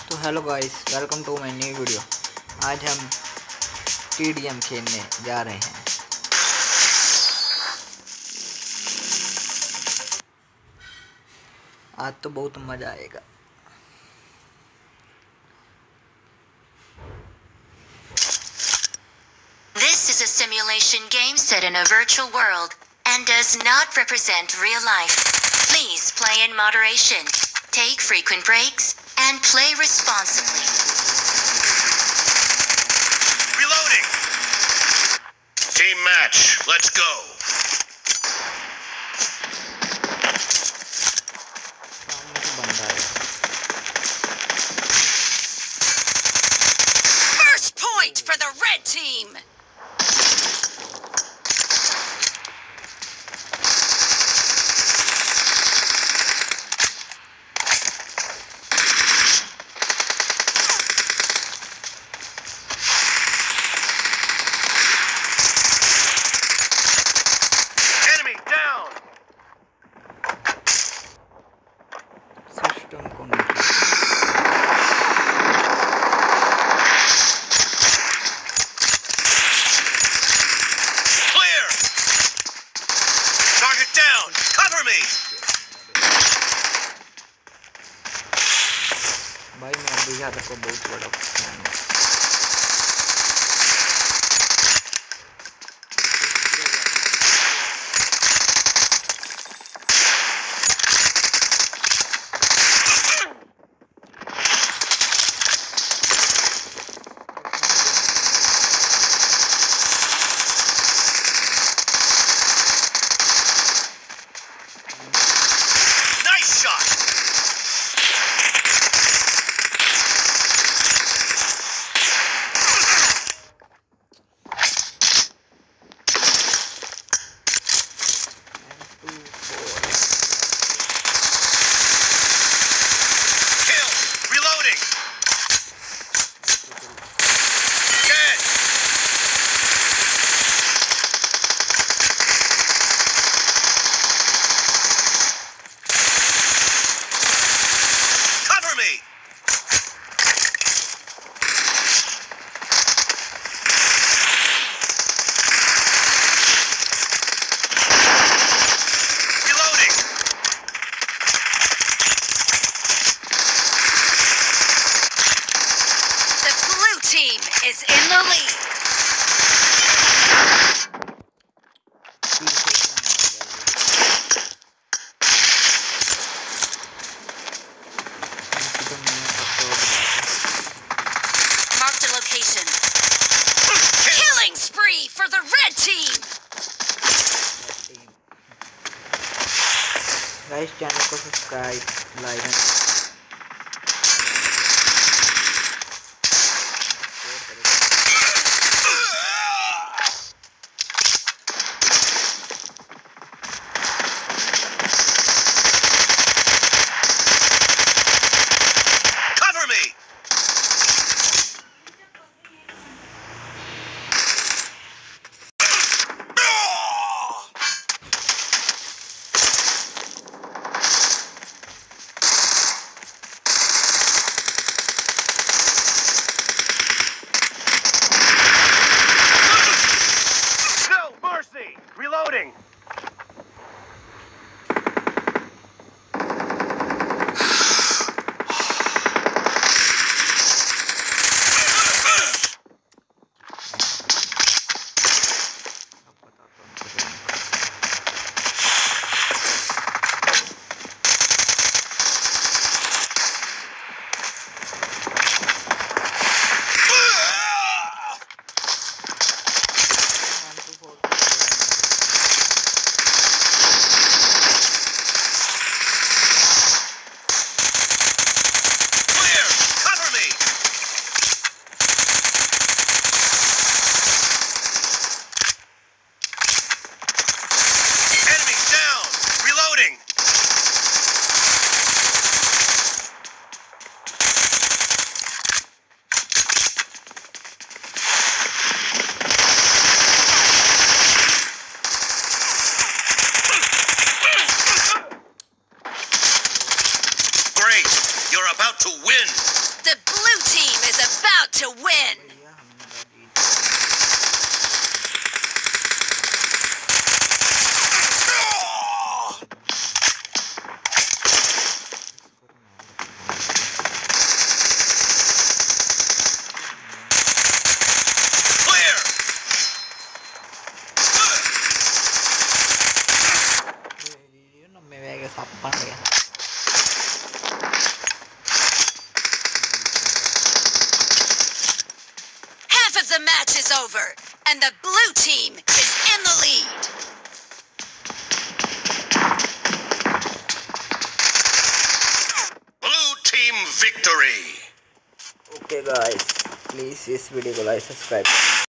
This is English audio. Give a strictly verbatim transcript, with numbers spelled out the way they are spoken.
तो hello guys, welcome to my new video. आज हम टी डी एम खेलने जा रहे हैं। आज तो बहुत मजा आएगा। This is a simulation game set in a virtual world and does not represent real life. Please play in moderation, take frequent breaks, and play responsibly. Reloading! Team match, let's go. First point for the red team! System को नीचे Clear! Target down! Cover me! भाई मैं अभी यहाँ तक को बहुत बड़ा फैन हूँ। Is in the lead. Marked a location. Killing spree for the red team. Guys, channel को subscribe, like Reloading! You're about to win! The blue team is about to win. भैया हमने तो जीत Clear! ये ना मैं वेगे सप्पन गया Half of the match is over, and the blue team is in the lead. Blue team victory! Okay guys please इस video को लाइक सब्सक्राइब